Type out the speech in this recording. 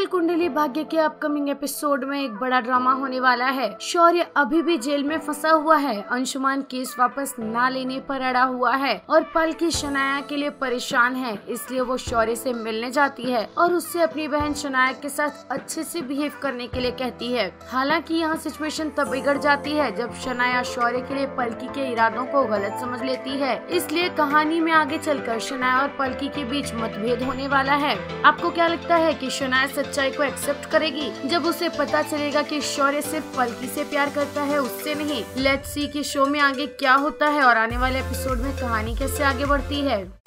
Serial Kundali Bhagya के upcoming episode में एक बड़ा ड्रामा होने वाला है। शौर्य अभी भी जेल में फंसा हुआ है। अंशुमान केस वापस ना लेने पर अड़ा हुआ है और पलकी शनाया के लिए परेशान है, इसलिए वो शौर्य से मिलने जाती है और उससे अपनी बहन शनाया के साथ अच्छे से बिहेव करने के लिए कहती है। हालांकि यहाँ सिचुएशन तब बिगड़ जाती है जब शनाया शौर्य के लिए पलकी के इरादों को गलत समझ लेती है, इसलिए कहानी में आगे चलकर शनाया और पलकी के बीच मतभेद होने वाला है। आपको क्या लगता है कि शनाया सच्चाई को एक्सेप्ट करेगी जब उसे पता चलेगा कि शौर्य सिर्फ पलकी से प्यार करता है, उससे नहीं? लेट्स सी कि शो में आगे क्या होता है और आने वाले एपिसोड में कहानी कैसे आगे बढ़ती है।